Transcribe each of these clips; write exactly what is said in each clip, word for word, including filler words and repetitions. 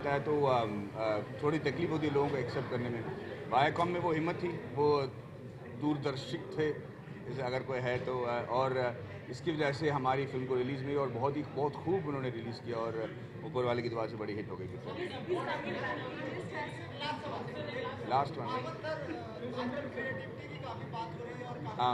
है तो थोड़ी तकलीफ होती है लोगों को एक्सेप्ट करने में। वायाकॉम में वो हिम्मत थी, वो दूरदर्शिक थे, जैसे अगर कोई है तो, और इसकी वजह से हमारी फिल्म को रिलीज़ हुई और बहुत ही बहुत खूब उन्होंने रिलीज़ किया और ऊपर वाले की दुआ से बड़ी हिट हो गई थी। Last one. हाँ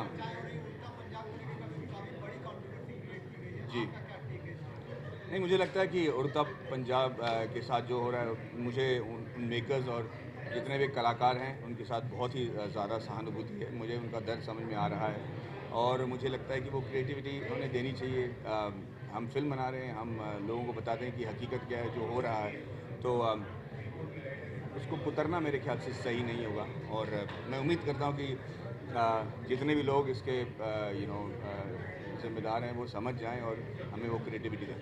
जी, नहीं मुझे लगता है कि उड़ता पंजाब के साथ जो हो रहा है, मुझे उन मेकर्स और जितने भी कलाकार हैं उनके साथ बहुत ही ज़्यादा सहानुभूति है। मुझे उनका दर्द समझ में आ रहा है और मुझे लगता है कि वो क्रिएटिविटी उन्हें देनी चाहिए। हम फिल्म बना रहे हैं, हम लोगों को बताते हैं कि हकीकत क्या है जो हो रहा है, तो उसको कुतरना मेरे ख्याल से सही नहीं होगा। और मैं उम्मीद करता हूँ कि जितने भी लोग इसके यू नो जिम्मेदार हैं वो समझ जाएं और हमें वो क्रिएटिविटी दें।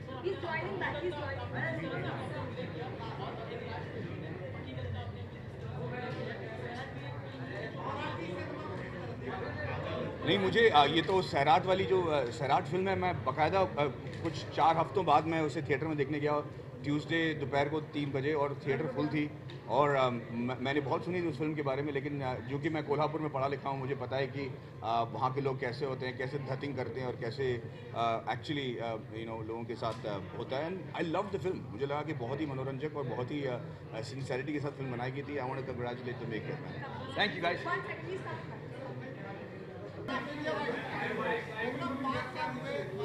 नहीं मुझे ये तो सैराट वाली जो सैराट फिल्म है, मैं बाकायदा कुछ चार हफ्तों बाद मैं उसे थिएटर में देखने गया, ट्यूसडे दोपहर को तीन बजे, और थिएटर फुल थी। और मैंने बहुत सुनी थी उस फिल्म के बारे में, लेकिन जो कि मैं कोल्हापुर में पढ़ा लिखा हूँ, मुझे पता है कि वहाँ के लोग कैसे होते हैं, कैसे धतिंग करते हैं और कैसे एक्चुअली यू नो लोगों के साथ होता है। And I love the film. मुझे लगा कि बहुत ही मनोरंजक और बहुत ही सिंसियरिटी के साथ फिल्म बनाई गई थी। I want to congratulate the maker. Thank you guys.